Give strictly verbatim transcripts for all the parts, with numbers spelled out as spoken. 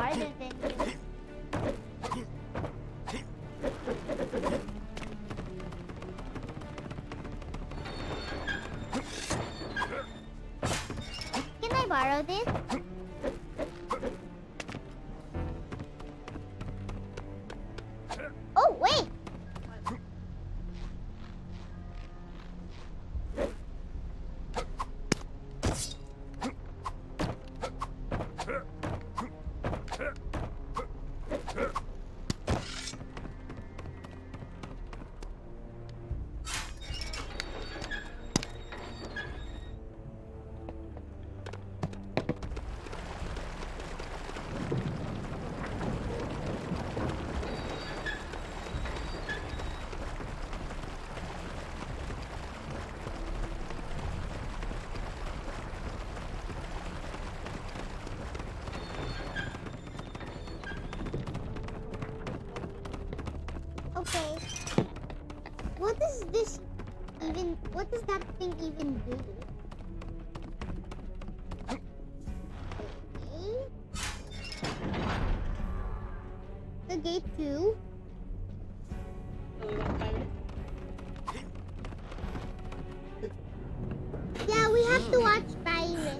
harder than you. Can I borrow this? Oh, wait! Okay. What does this even, what does that thing even do? Okay. The gate too. Yeah, we have to watch Pirates.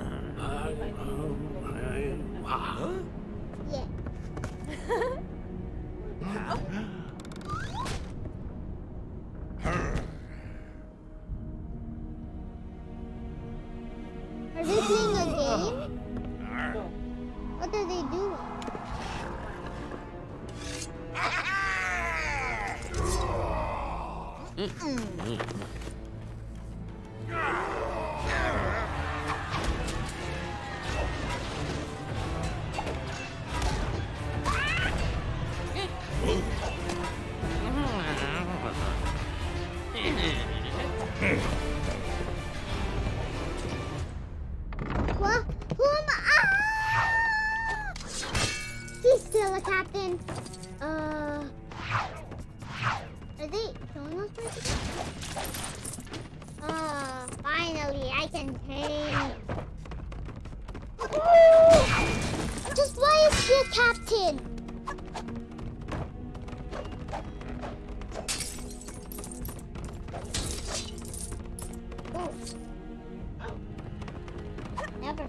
Yeah. Are they playing a game? What are they doing? What? Who am I? Ah! He's still a captain. Uh, are they showing us where to go? Uh, finally, I can change. Ooh! Just why is he a captain? Never.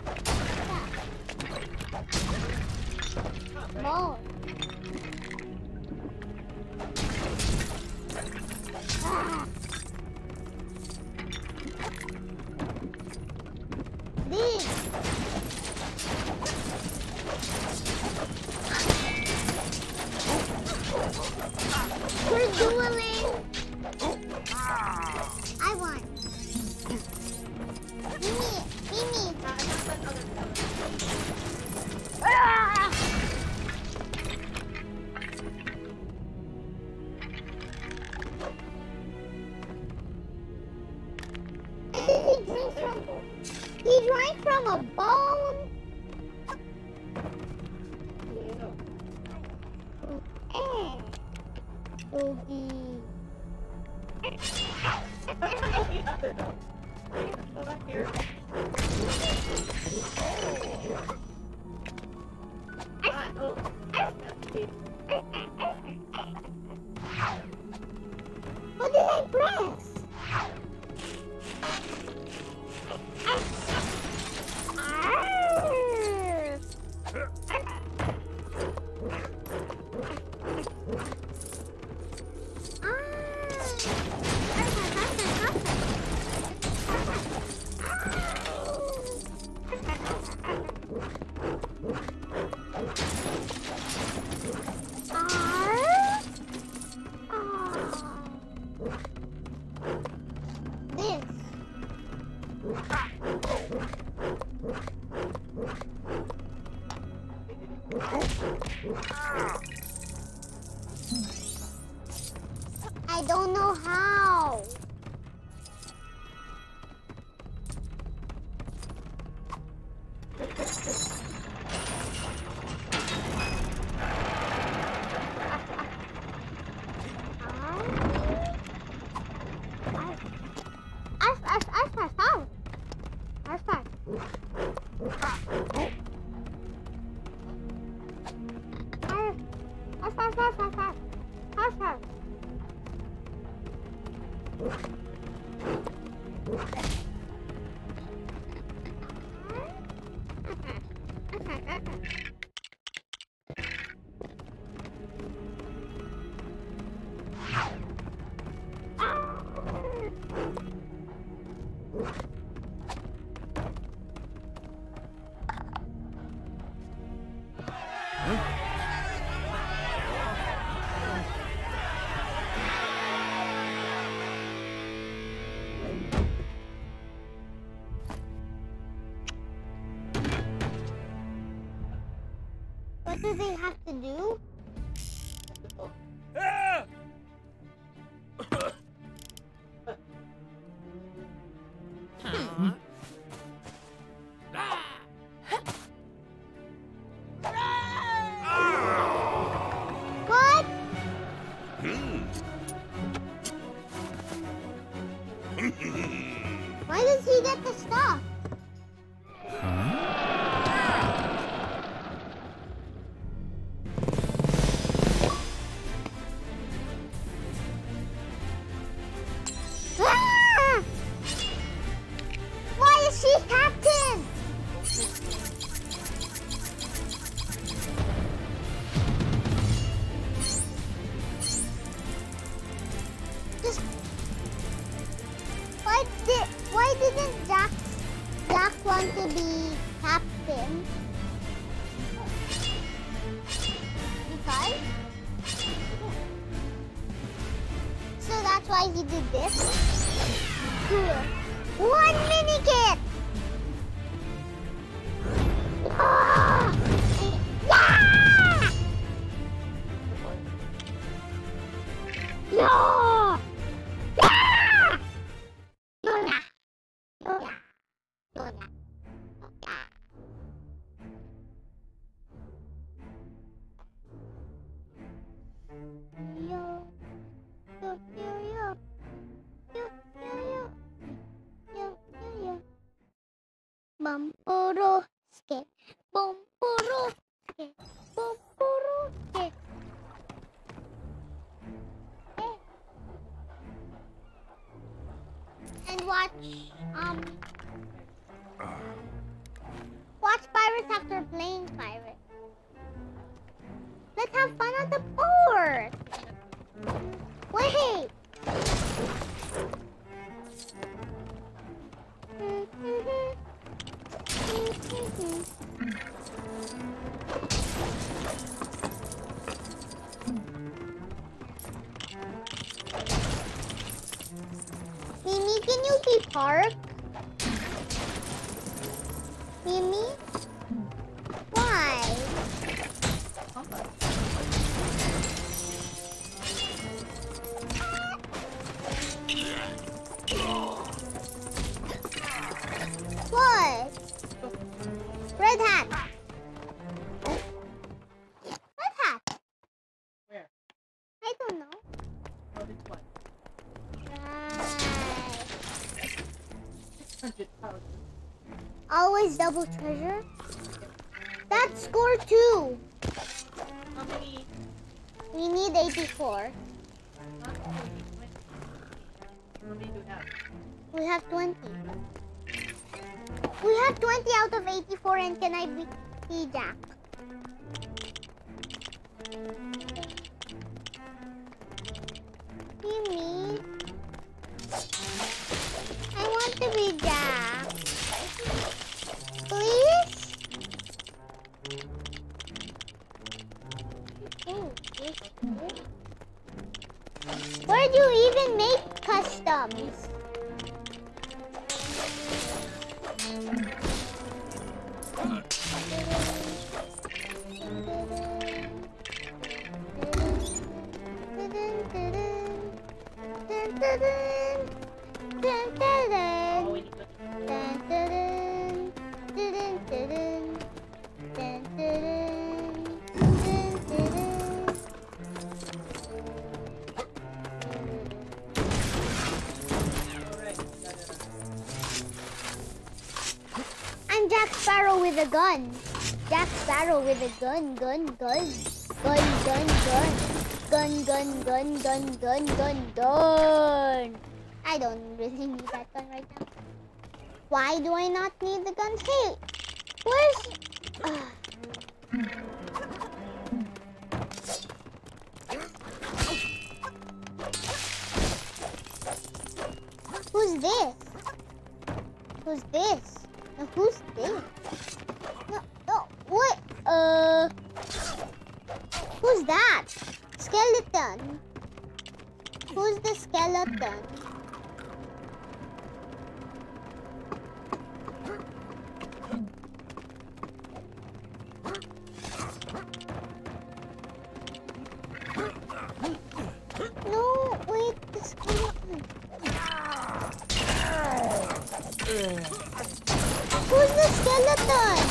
More. Ah. This. We're dueling. I won. Mimi, Mimi. Ah! he drank from. He drank from a bone. Eh. Oogie. What did I press? I don't know how. What do they have to do? What? Why does he get the stuff? Ah! Why is she captain? Just why did why didn't Jack Jack want to be captain? Because so that's why he did this. Cool. One mini kit. Ah! Yeah! No! Yeah! No, no. No, no. No, no. Yo. Yo, yo, yo. Yo, yo, yo. Yo, yo, yo. Bumpuro skate. Bumpuro skate. Bumpuro skate. Eh. And watch, um, watch pirates after playing pirates. Let's have fun at the port. Wait. Mimi, can you be parked? Mimi? Why? What? Red hat. Red hat. Where? I don't know. Oh, this one. Right. six hundred thousand. Always double treasure. That's score two. How many? We need eighty-four. How many do you have? We have twenty. We have twenty out of eighty-four, and can I be be Jack? Mimi, I want to be Jack. Please? Oh, where do you even make customs? I'm Jack Sparrow with a gun. Jack Sparrow with a gun, gun, gun. Gun, gun, gun. Gun, gun, gun, gun, gun, gun, gun. I don't really need that gun right now. Why do I not need the guns? Hey, where's... Uh, Who's this? No, who's this? No, no, what? Uh, who's that? Skeleton. Who's the skeleton? No, wait, the skeleton. Who's the skeleton?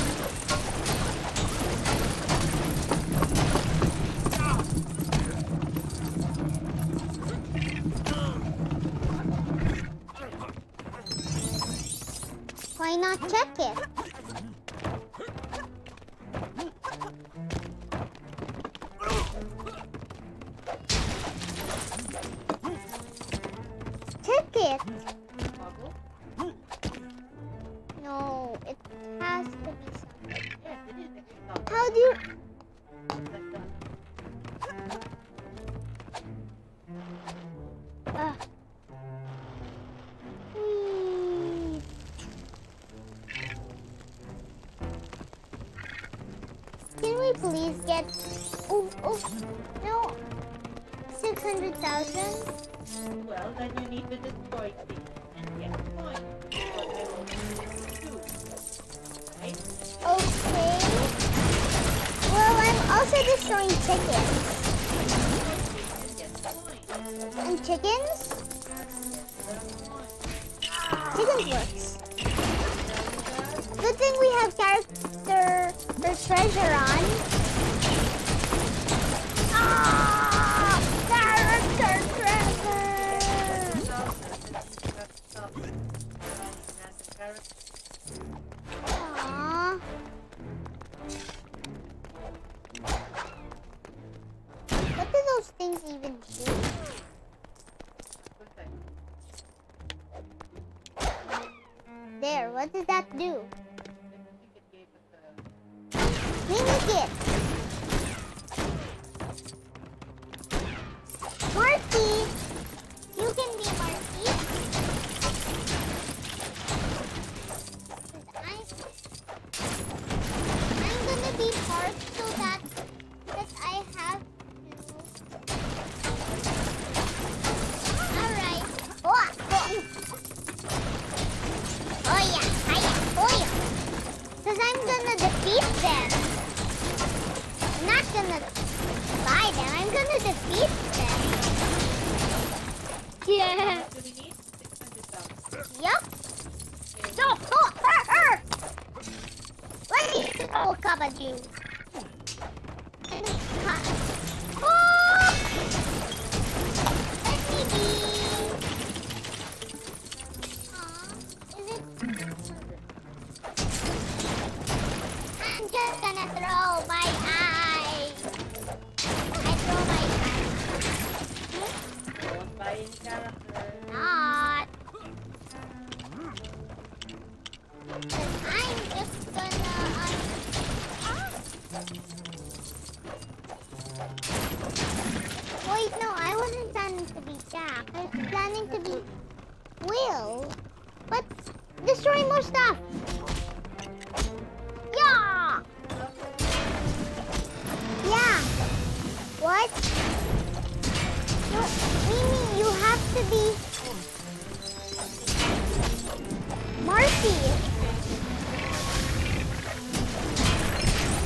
Why not check it? Check it. No, it has to be something. How do you... Ah. Hmm. Can we please get... Oh, oh, no. six hundred thousand? Well, then you need to destroy things and get coins. What I will do. Right? Okay. Well, I'm also destroying chickens. And chickens? Chickens works. Good thing we have character or treasure on. Ah! Character treasure! Aww. What do those things even do? There, what does that do? Mimic it! Marky! You can be Marky. I, I'm gonna be part so that, that I have to... Alright. Oh, oh. Oh yeah, hiya, oh yeah. Because I'm gonna defeat them. I'm not gonna buy them, I'm gonna defeat them. Yeah. Yup. No, oh, her, her. Let me go, Kabadoo. Oh! Let me be. Aw, is it? I'm just gonna throw my eye. I throw my eye. Don't buy any character. Not. Cause I'm just gonna. Uh, Wait, no, I wasn't planning to be Jack. I was planning to be Will. But destroy more stuff. Yeah. Yeah. What? No, Mimi, you have to be.